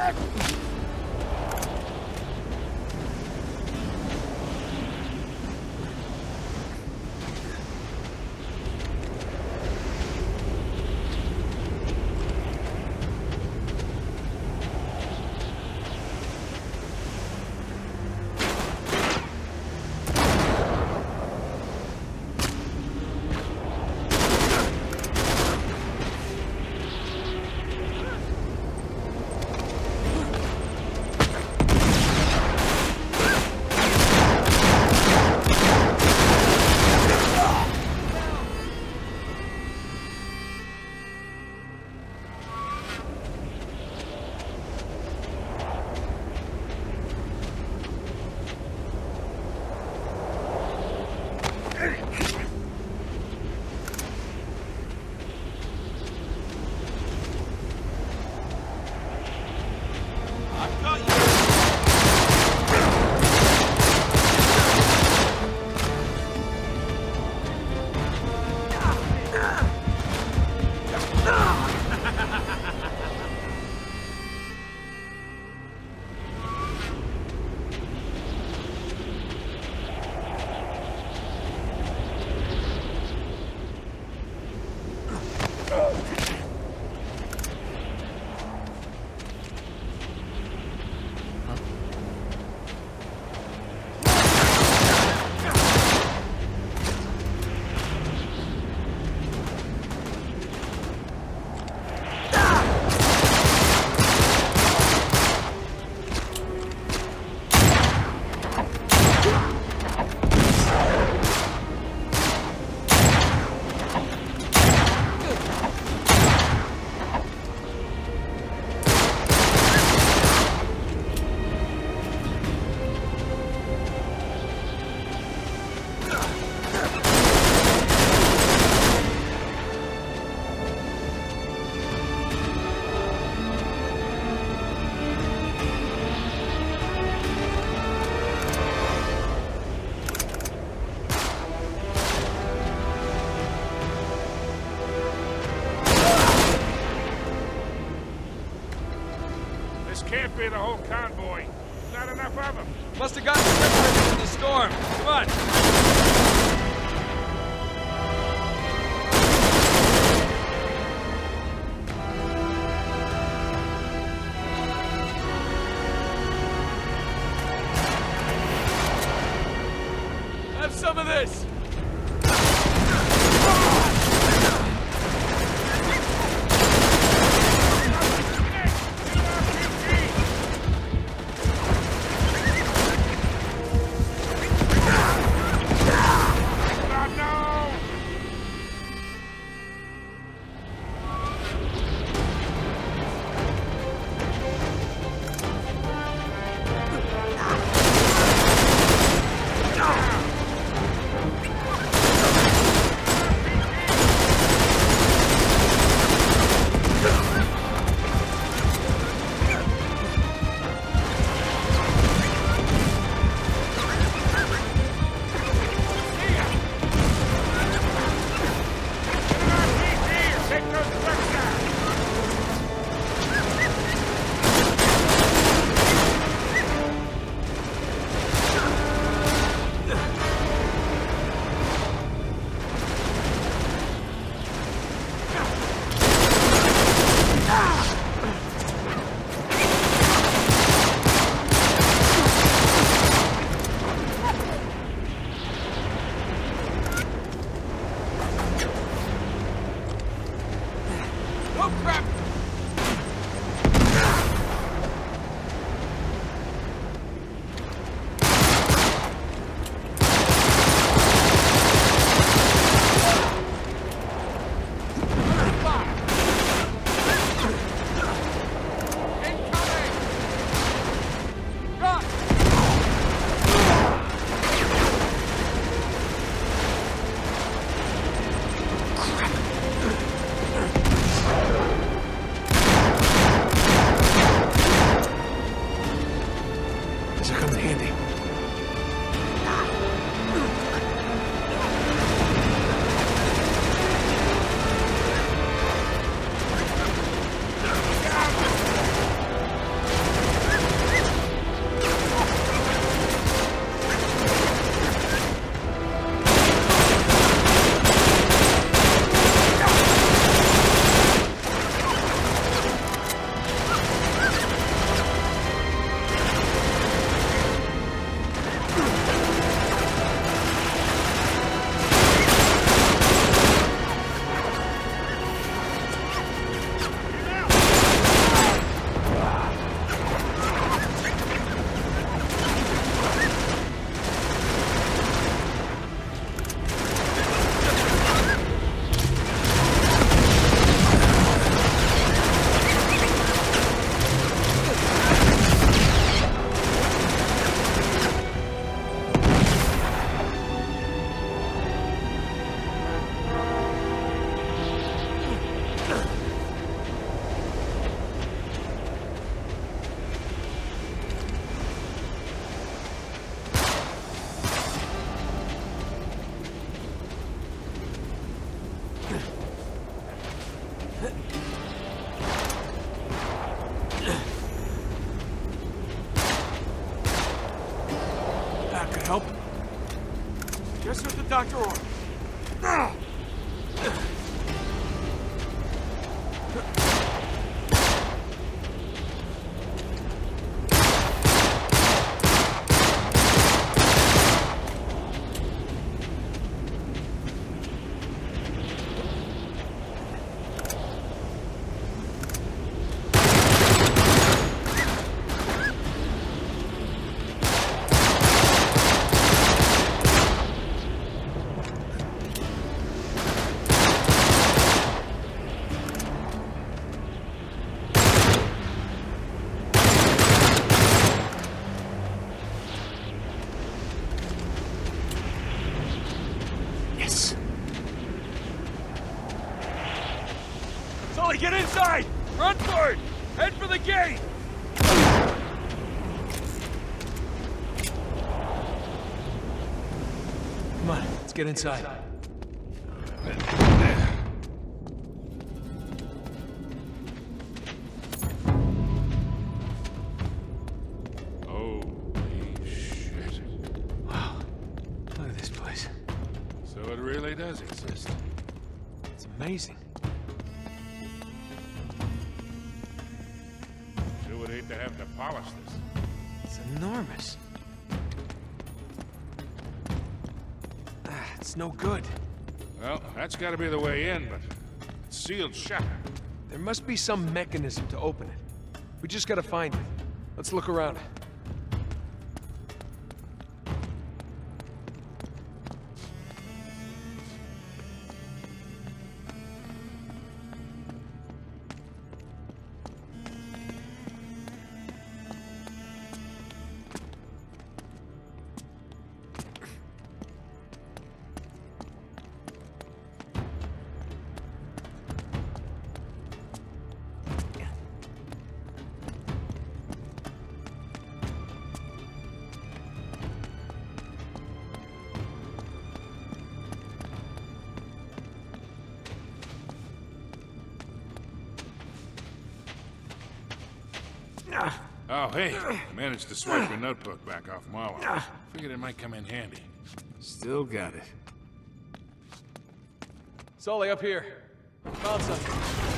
Can't be the whole convoy. Not enough of them. Must have gotten separated in the storm. Come on. Have some of this. help? Just what the doctor ordered. Sully, get inside! Run for it! Head for the gate! Come on, let's get inside. Holy shit. Wow, look at this place. So it really does exist. It's amazing. Sure would hate to have to polish this. It's enormous. It's no good. Well, that's gotta be the way in, but it's sealed shut. There must be some mechanism to open it. We just gotta find it. Let's look around. Oh, hey. Managed to swipe your notebook back off Marlowe. Figured it might come in handy. Still got it. Sully, up here. Found something.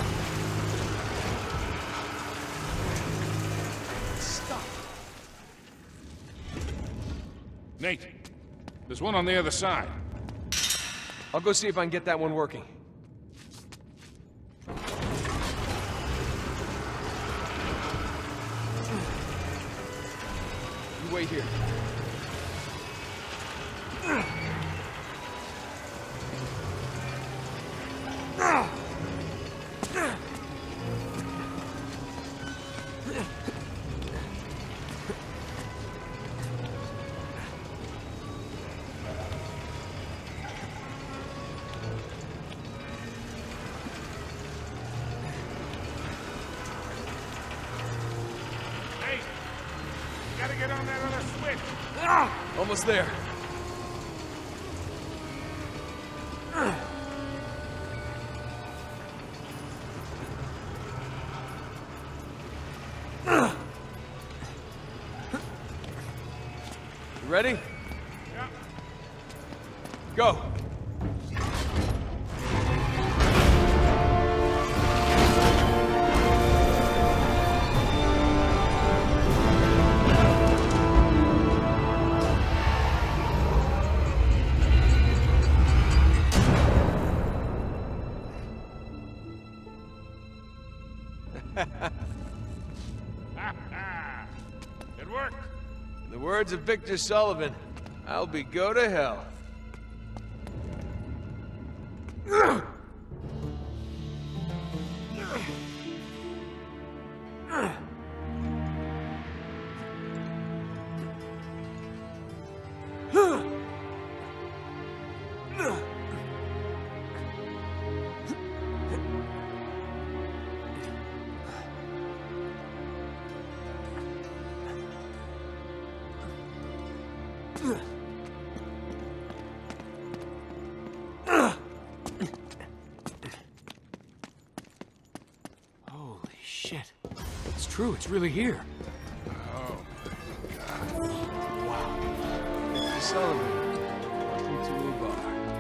Stop. Nate, there's one on the other side. I'll go see if I can get that one working. You wait here. Hey, you gotta get on that other switch. Almost there. You ready? Yeah. Go. It worked. In the words of Victor Sullivan, I'll be go to hell. Holy shit. It's true, it's really here. Oh, Wow. This Sullivan. Welcome to a bar.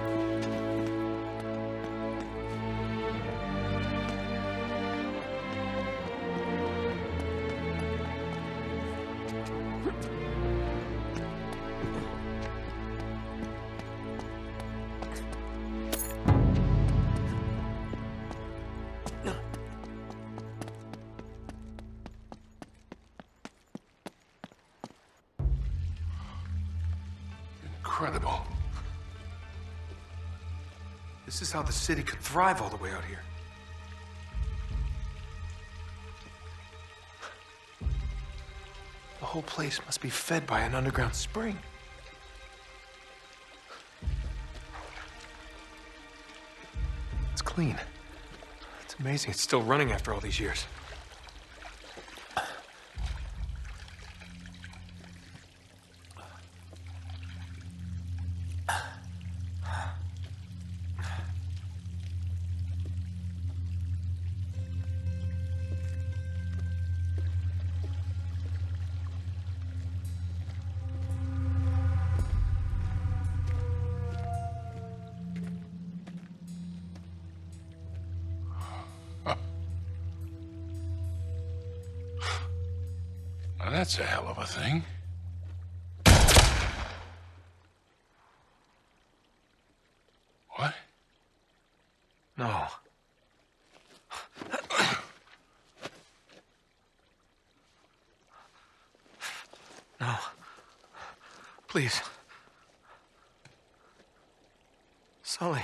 Incredible. This is how the city could thrive all the way out here. The whole place must be fed by an underground spring. It's clean. It's amazing it's still running after all these years. Now that's a hell of a thing. What? No. No. Please. Sully.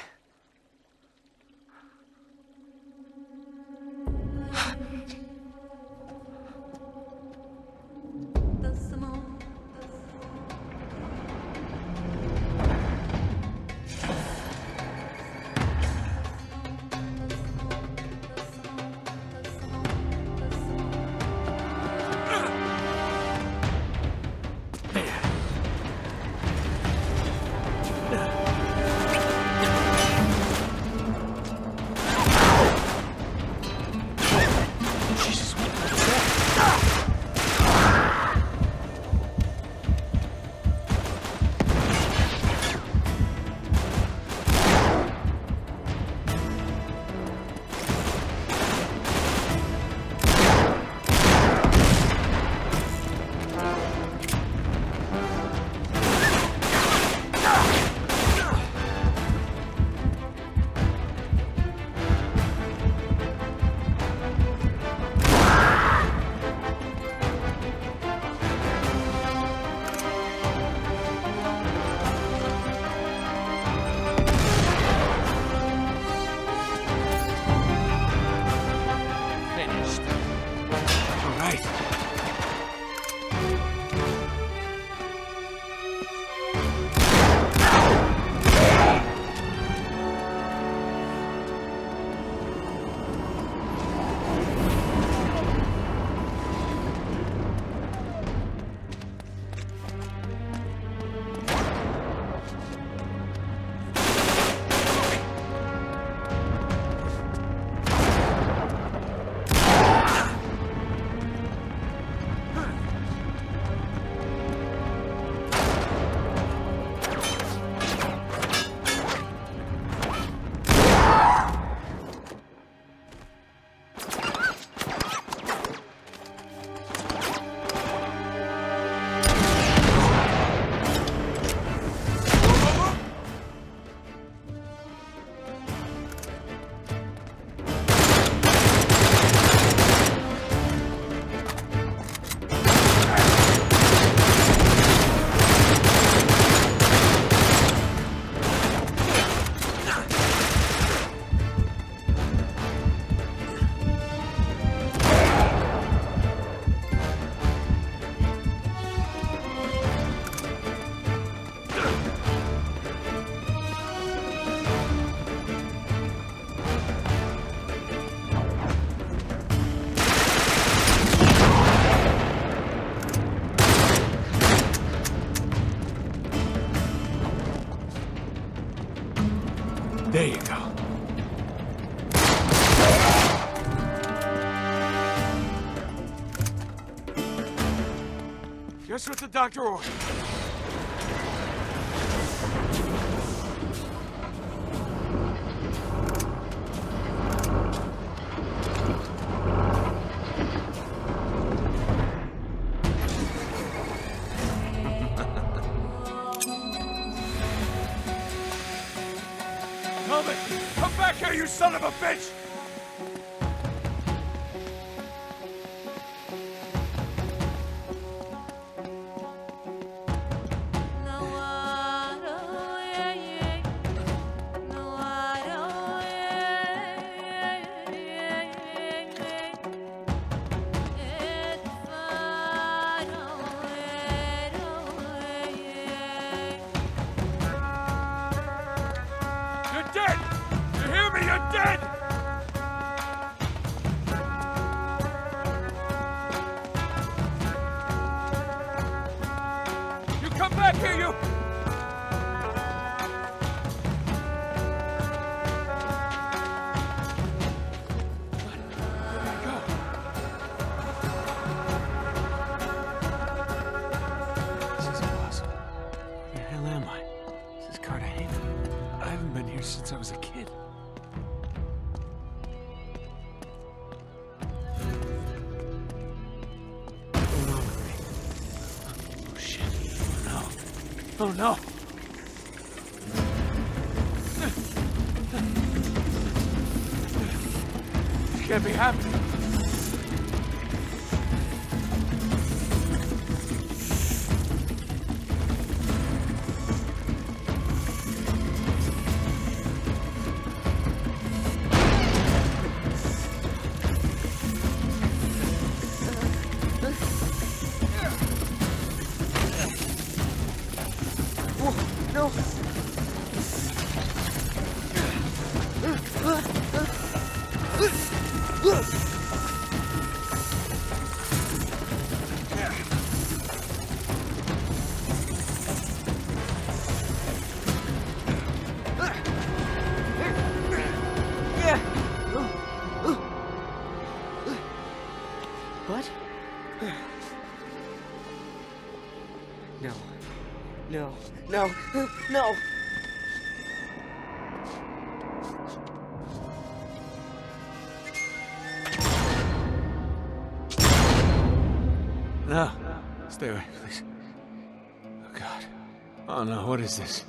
There you go. Just what the doctor ordered. back here, you son of a bitch! You're dead! You hear me? You're dead! You come back here, you! This is impossible. Where the hell am I? This is Cartagena. I haven't been here since I was a kid. What's going on with me? Oh shit. Oh no. Oh no. This can't be happening. No. What? No. No. No. No. No. Stay away, please. Oh god. Oh no, what is this?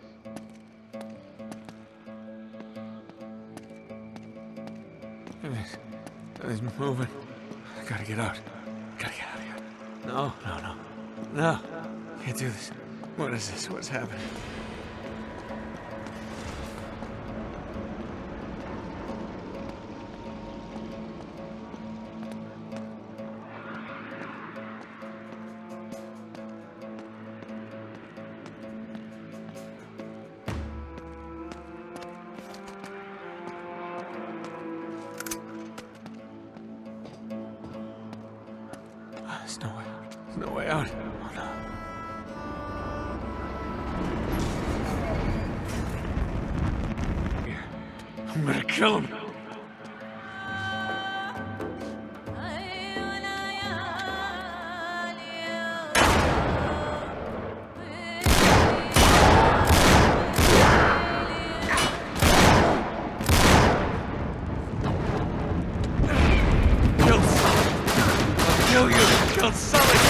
Everything's moving. I gotta get out. Gotta get out of here. No, no, no. No. Can't do this. What is this? What's happening? There's no way. There's no way out. Oh no. Here. I'm gonna kill him. Kill you! Kill Sully!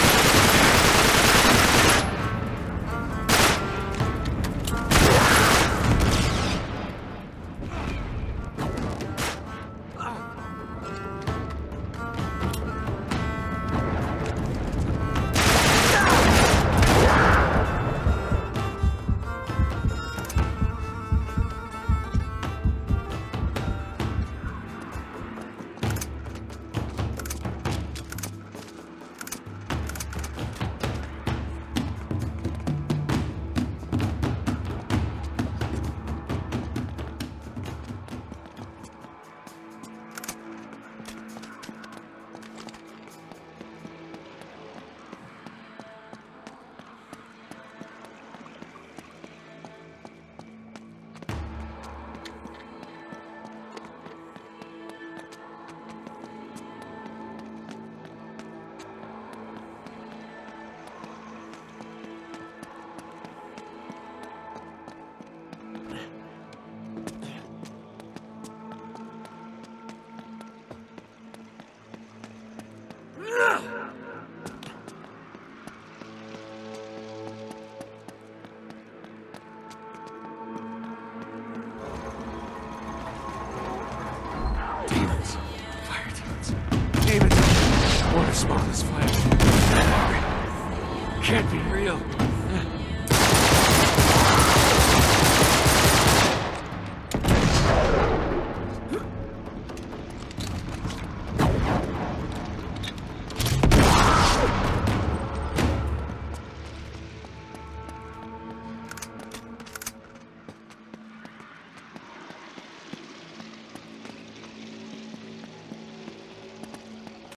can't be real.